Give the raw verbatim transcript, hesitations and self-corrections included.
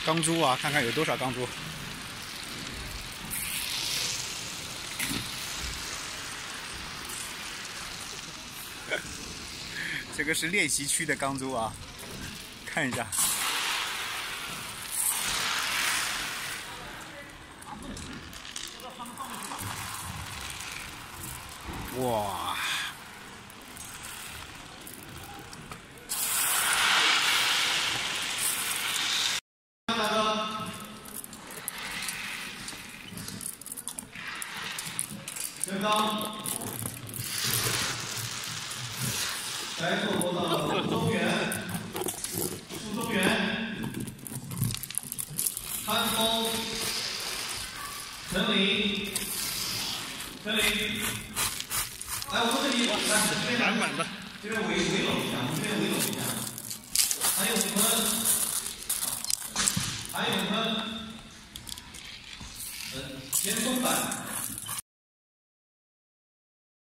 钢珠啊，看看有多少钢珠。这个是练习区的钢珠啊，看一下。哇！ 身高，该做过的中原、副中原、潘峰、陈林、陈林，来，我们这里来这边满满的， 这边围围拢一下，我们这边围拢一下，还有我们，还有我们，呃，前松板。